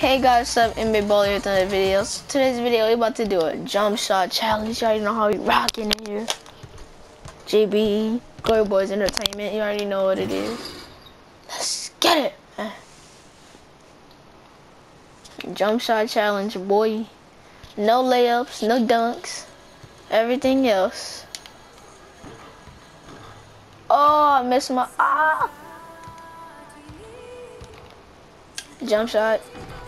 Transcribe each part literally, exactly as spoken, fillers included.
Hey guys, what's up? M B Bowler with another video. So today's video, we're about to do a jump shot challenge. You already know how we rocking in here. J B, Glory Boys Entertainment. You already know what it is. Let's get it. Jump shot challenge, boy. No layups, no dunks, everything else. Oh, I missed my ah. Jump shot.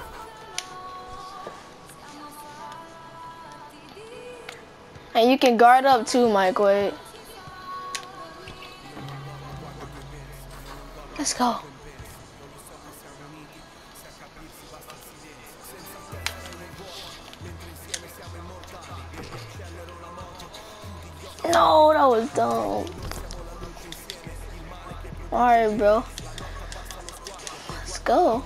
And you can guard up too, Mike. Wait. Let's go. No, that was dumb. Alright, bro. Let's go.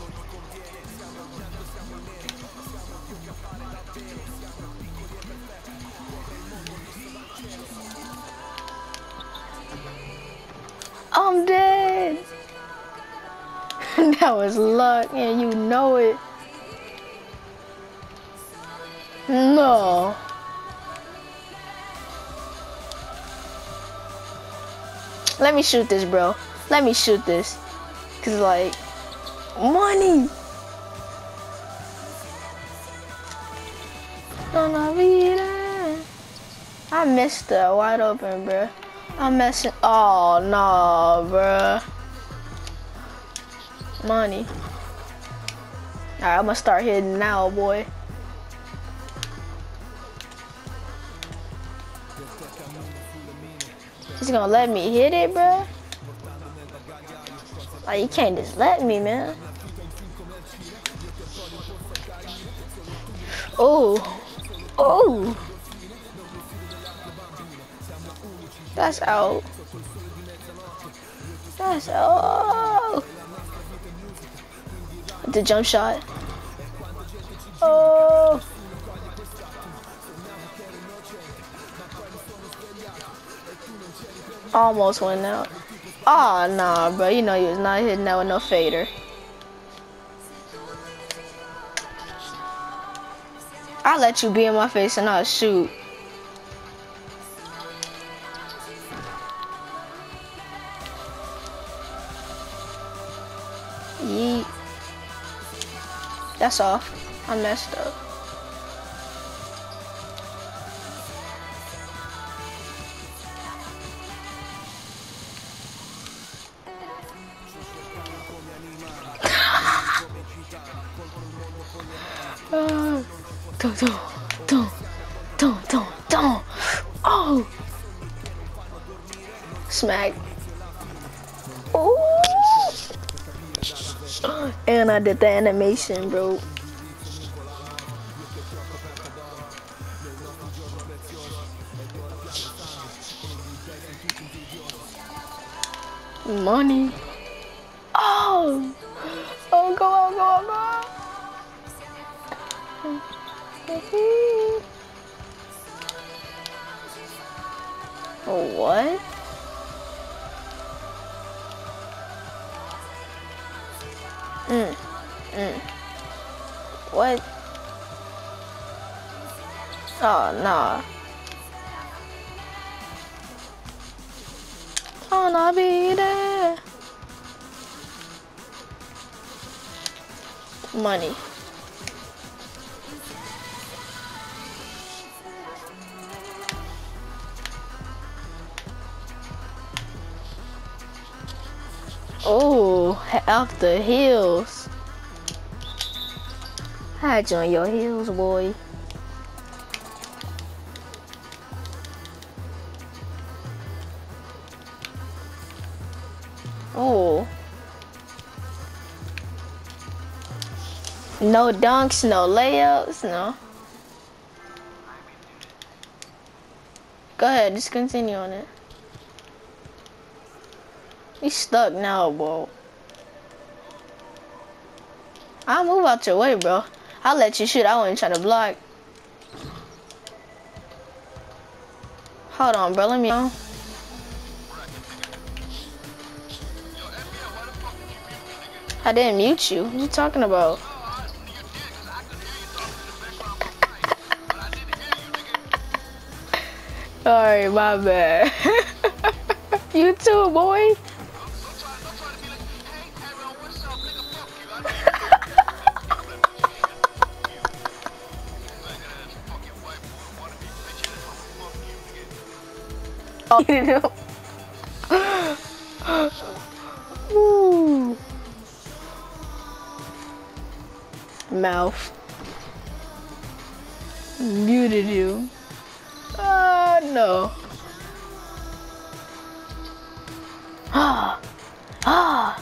I'm dead. That was luck, and you know it. No. Let me shoot this, bro. Let me shoot this. Cause like, money. Donna Vida. I missed that wide open, bro. I'm messing. Oh no, bruh. Money. Alright, I'm gonna start hitting now, boy. He's gonna let me hit it, bruh. Like, you can't just let me, man. Oh. Oh. That's out. That's out. The jump shot. Oh. Almost went out. Oh, nah, bro. You know you was not hitting that with no fader. I'll let you be in my face and I'll shoot. Yeet. That's off. I messed up. uh, don't, don't, don't, don't, don't, don't. Oh! Smack. Oh! And I did the animation, bro. Money. Oh! Oh, go on, go on, go on. Oh, what? Mm, mm. What? Oh, nah. Oh, nah, be there. Money. Oh, off the heels. I had you on your heels, boy. Oh. No dunks, no layups, no. Go ahead, just continue on it. He's stuck now, bro. I'll move out your way, bro. I'll let you shoot. I wasn't trying to block. Hold on, bro. Let me know. I didn't mute you. What are you talking about? Alright, my bad. You too, boy. Ooh. Mouth. Muted you. Uh, no. Ah. Ah.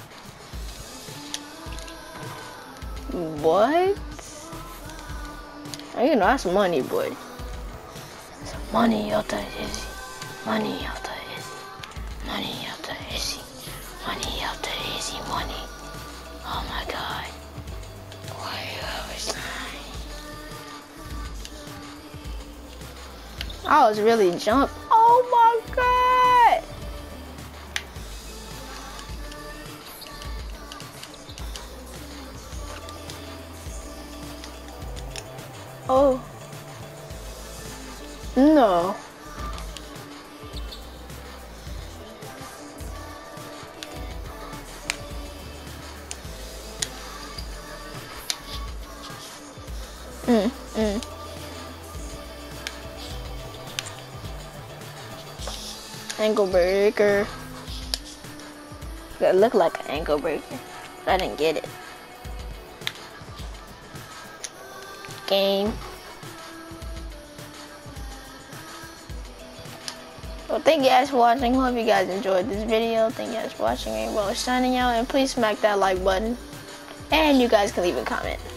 What? Oh, you know, that's money, boy. That's money out there, Izzy. Money out there, Izzy. Money out there, Izzy. Money out there, Izzy. Money. Oh my God. Why you always lying? I was really jumped. Oh my God. Oh. No. Mm, mm. Ankle breaker. That looked like an ankle breaker. I didn't get it. Game. Well, thank you guys for watching. Hope you guys enjoyed this video. Thank you guys for watching. Rainbow signing out, and please smack that like button. And you guys can leave a comment.